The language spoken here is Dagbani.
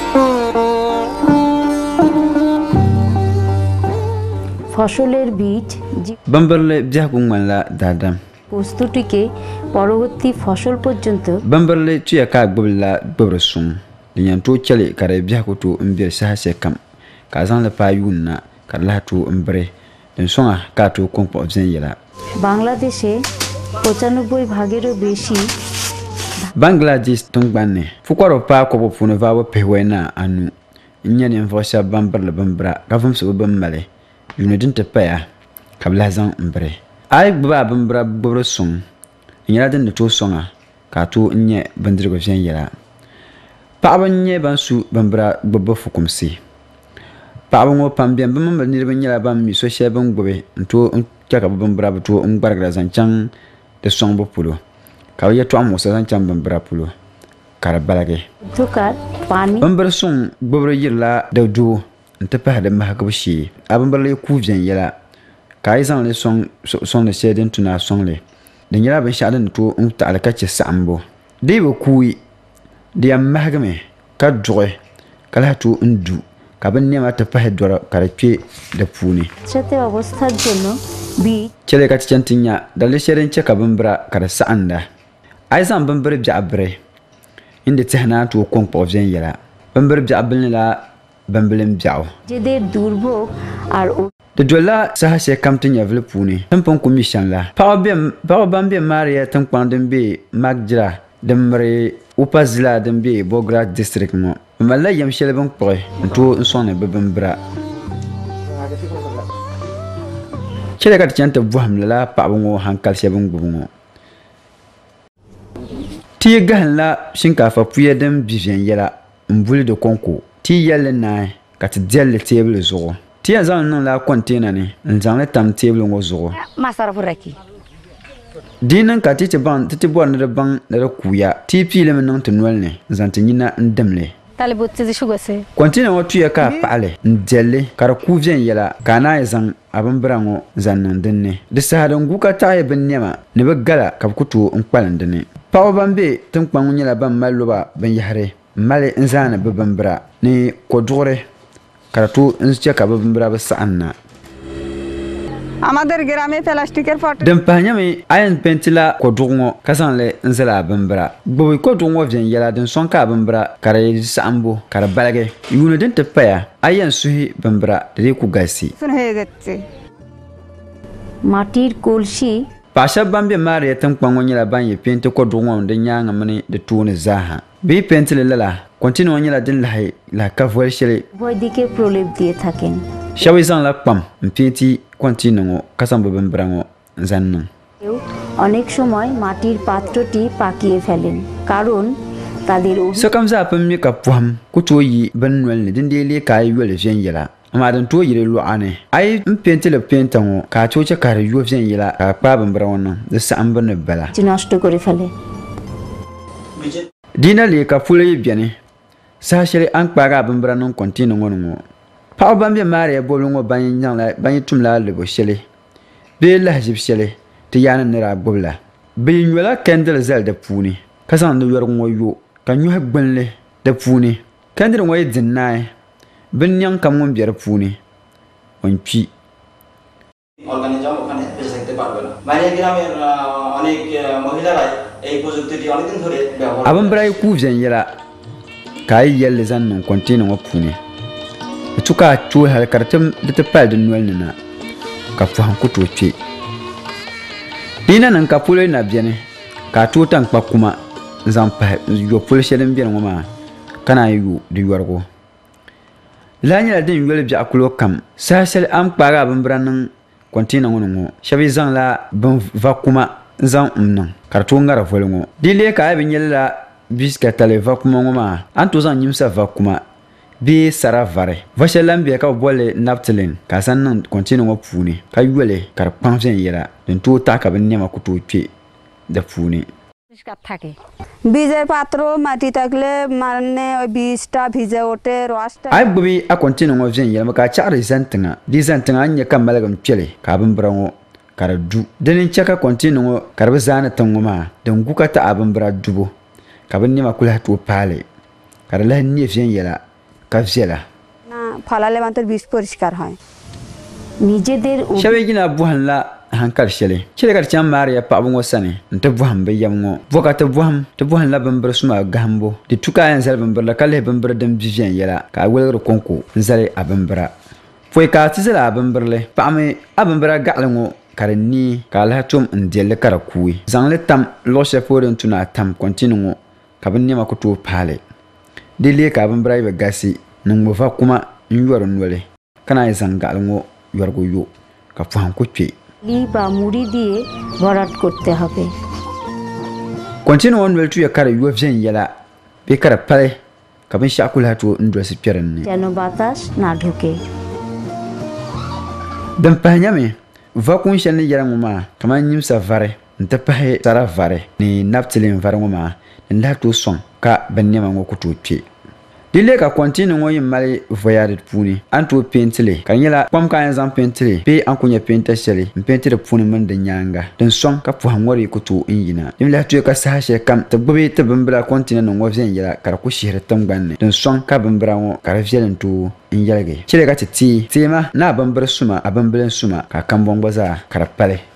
ফসলের বীজ bambarle biagu ngwanla dadam প্রস্তুতিকে পরবর্তী ফসল পর্যন্ত bambarle tuya ka gbibla gbibrisum linyan to chale kare biagu to mbir sahase kam ka zan la pa yunna ka la to mbre den songa ka to kompo zen yela বাংলাদেশে 95 ভাগেরও বেশি Bangladesh tungbanne fukwaro pa ko bo funu va bo pewena anu nyane mvosha bambarle bambra ka vumsu bambale yunudin te paya kabla zan mbre ay gba bambra gboro sum nyala den to songa ka to nye bandirgo jen yela paaba nye bansu bambra gbbo fukumsi paaba ngo pambien bambra nirbe nyala bam mi so shebe ngbobe nto ka bambra to ngbargra zan chang de songbo pulo ka ya to amosa zan chang bambra pulo kara balage ধোকার পানি bambra sum gboro yirla da do nta pa da mahakabshi abambra le ku jen yela ka yi zan le song de shedin tuna song le de nyala ban shadan to unta alkace sambo de be kuyi de mahagame ka joy kala to ndu ka ban nema ta pa dora kara pe da puni সাথে অবস্থার জন্য বীজ chele ka chantinya dalle shedin che ka bambra kara sa'anda ai zan bambra biabre inde tehna to konpo jen yela bambra biabre la bamblem biao যেদের দুর্ভোগ আর de dola sahase kamtinya vle puni tampon commission la pa bambe maria tampon dembe magjra demre upazla dembe bogra district mo mala yam shele ban poe to nsone bebembra chele ka tianta buham la pa bongo hankal shebon gbungo ti gahan la shinkafa puye dem bivien yela mbuli de konko ti yelle na ka ti delle table zo ti ya zan nan la container ni nzan le tam table ngo zo মাসার ফুরাকি dinan ka ti ban ti bo na ban da kuya ti pile men nan tunwal ne zan ti nyina ndemle তাহলে বুঝছে যে সুগছে container wo tuya ka paale ndelle kara ku vien yela kana ya zan abin brango zan nan dinne de sahadan guka ta ya bin nema ne ba gala ka kutu in kwalan dinne pawo bambe tun kwangu nyela ban malluba ban yahre male nzana bebambra ni kodore karatu nche ka bebambra ba sa'anna আমাদের গ্রামে প্লাস্টিকের photo dan panyame ayan pentila kodongo kasanle nzala bambra boy kodongo vien yela den sonka bambra kare sa'ambo kare balage yuno den te paya ayan suhi bambra de ku gasi শুন হয়ে যাচ্ছে মাটির কলসি pasha bambe mare tan kwango nyela ban ye pente kodongo de nyanga mani de tuni zaha bi pentile lala continue nyela den la ka voel shele উভয় দিকে প্রলেপ দিয়ে থাকেন shawi zan la pam mpenti continue kasan bebambrango zannan কেউ অনেক সময় মাটির পাত্রটি পাকিয়ে ফেলেন কারণ তাদের sakam za pam mi ka puham kuto yi ban nwel ne dinde le kai yole vien yela amma dan to yire lo ane ai mpenti le pentango ka choche kare yo vien yela ka pa bambrango no de sam ban bala নষ্ট করে ফেলে dina le ka fule yi biane sa shele an kpaga bambrango continue ngono pa bambe mare bolongo ban nyang la ban tumla le bo shele be la hajib shele ti yana ne ra gbobla be nyola candle zal da puni kasan do yor ngo yo ka nyu gbanle da puni candle ngo yidin nai bin nyang kam ngom biar puni on pi organism ওখানে বেঁচে থাকতে পারবে না মানে গ্রামের অনেক মহিলারা এই প্রযুক্তিটি অনেকদিন ধরে ব্যবহার abin brai ku vien yela kai yelle zan non continue ngo puni tuka tu hal kartam de te pal de noel na ka fu han kuto che dina nan ka pule na biene ka tu tan pa kuma zan pa yo pule shelen biene ngoma kana yu de yorgo lanya la den yole bi akulo kam sa sel am kpaga abin branan kontina ngono ngo shabi zan la ban va kuma zan umnan kartu ngara volongo dile ka abin yella biska tale va kuma ngoma anto zan nyimsa va kuma bi sara vare vashelan bi ka bole naptelen ka sannan continue wa puni ka yule kar panfen yera den to ta ka bin nema kuto pe da puni পরিষ্কার থাকে বীজের পাত্র মাটি থাকলে মানে ওই বীজটা ভিজে ওঠে রসটা ai bubi a continue wa ven yera ka chare zantinga di zantinga anya kan malagam pele ka bin brango kar du den chaka continue kar bazana tangoma den guka ta abin bra dubo ka bin nema kula to pale kar la ni ven yera ka viɛla ফলালে মাত্র বীজ পরিষ্কার হয় নিজেদের shɛba yina bɔhim la hankali shɛli chɛli ka di chaŋ maari ya paɣaba ŋɔ sani n ti bɔhim bɛ yɛm ŋɔ bɔka ti bɔhim la bimbiri suma gahimbo di tu ka yɛn zali bimbiri la ka lihi bimbiri din bi viɛn yɛla ka a wilgiri kɔnko n zali a bimbira pɔi ka ti zali a bimbirili paɣami a bimbira gaɣali ŋɔ ka di nii ka a lahi tum n diɛlli ka di kuui zaŋli tam luɣu shɛli polo din tuna a tam kɔntini ŋɔ ka bin niɛma ku tooi paali di lee ka a bimbira yi bi galisi ni ŋɔ va kuma n yɔri noli ka naan yi zaŋ gaɣali ŋɔ yɔrigu yo ka pɔhim ku kpe বা মুড়ি দিয়ে ভরাট করতে হবে kɔntini ŋɔ noli tuya ka di yɔ viɛn yɛla bee ka di pali ka binshɛɣu ku lahi tooi n dolisi kpɛ dinni যেন বাতাস না ঢোকে din pahi nyɛmi va kun shɛli ni yɛla ŋɔ maa kamani nyimsa vari n ti pahi sara vari ni naptilin vari ŋɔ maa din lahi tooi sɔŋ ka bin niɛma ŋɔ ku tooi kpe di lee ka kɔntini ŋɔ yin mali voya di puuni an tooi peentili ka di nyɛla kpam ka an zaŋ peentili bee an ku nyɛ peenta shɛli n peenti di puuni mini di nyaanga din sɔŋ ka pɔhim ŋɔri ku tooi n yina din lahi tuya ka saha shɛli kam ti gbubi ti bimbila kɔntina nim ŋɔ viɛn yɛla ka di ku shihiri tingbanni din sɔŋ ka bimbira ŋɔ ka di viɛlim tooi n yɛligi chɛli ka ti tii teema ni a bimbiri suma a bimbilin suma ka a kambɔŋ gba zaa ka di pali